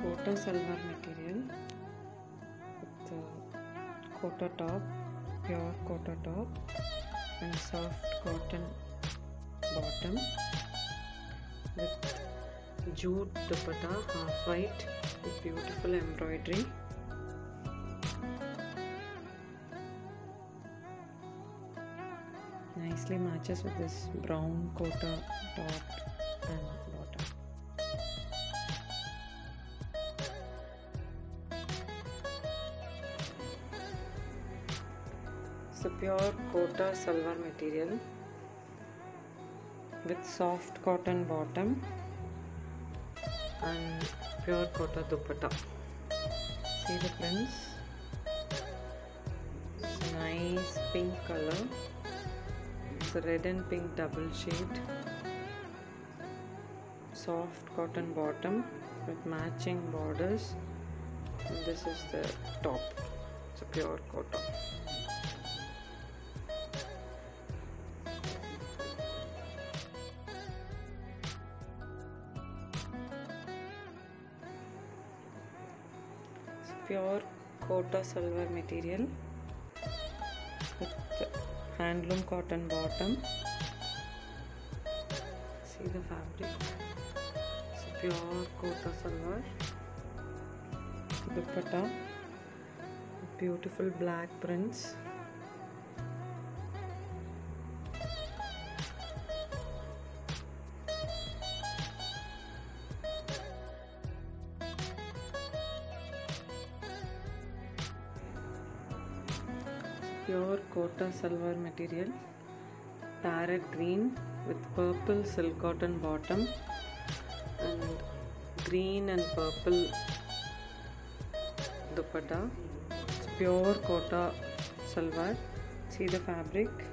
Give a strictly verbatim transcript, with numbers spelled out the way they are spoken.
Kota Salwar material with the Kota top, pure Kota top and soft cotton bottom with jute dupatta, half white with beautiful embroidery. Nicely matches with this brown Kota top and bottom. It's a pure Kota Salwar material with soft cotton bottom and pure Kota dupatta. See the prints? It's a nice pink color. It's a red and pink double shade. Soft cotton bottom with matching borders. And this is the top. It's a pure Kota. Pure Kota Salwar material with handloom cotton bottom. See the fabric. It's pure Kota Salwar. Dupatta, beautiful black prints. Pure Kota Salwar material, parrot green with purple silk cotton bottom and green and purple dupatta. It's pure Kota Salwar. See the fabric.